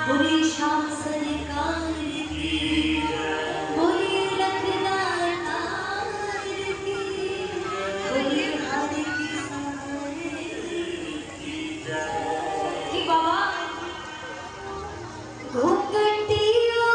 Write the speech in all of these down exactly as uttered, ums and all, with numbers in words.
बोलिए शाम सरकार की, बोलिए लखनऊ की, बोलिए हर की बाबा घूंघटियों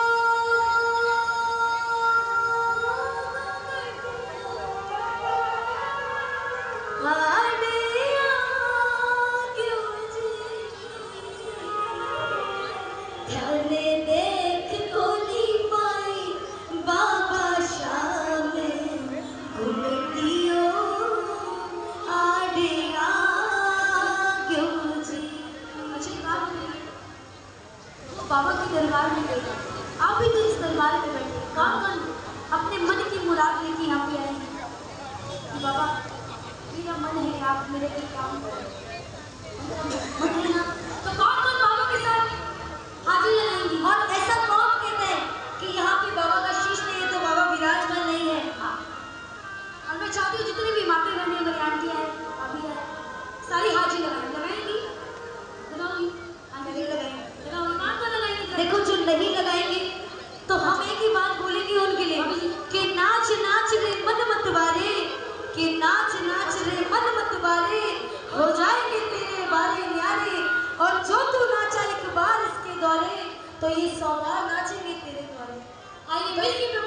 देख कोली पाई बाबा शाम घुमटियो आड़े आ क्यों जी। अच्छा एक बात बताइए, वो बाबा के दरबार में गए, आप भी तो इस दरबार में बैठे, कौन कौन अपने मन की मुराद लेके यहाँ पे आएंगे कि बाबा मेरा मन है आप मेरे लिए काम करें, मन है ना, तो कौन कौन बाबा के साथ हाजिर लगाएंगी। और ऐसा कौन कहता है कि यहाँ पे बाबा का शीश नहीं है तो बाबा विराजमान नहीं है। हाँ, और मैं चाहती हूँ जितनी भी माते बहने मेरी आंटियाँ हैं अभी है सारी हाजिर लगाएंगी, लगाएंगी लगाऊंगी आंटी लगाएंगी लगाऊंगी कौन कौन लगाएंगी। देखो जो नहीं लगाएंगे तो हम एक ही बात बोलेंगे उनके लिए कि नाच नाच रे मन मत बारे, कि नाच नाच रे मन मत बारे, हो जाएंगे तेरे बारे न्यारे, और जो तू नाचा एक बार इसके दौरे तो ये सौ बार नाचेंगे तेरे द्वारे। आइए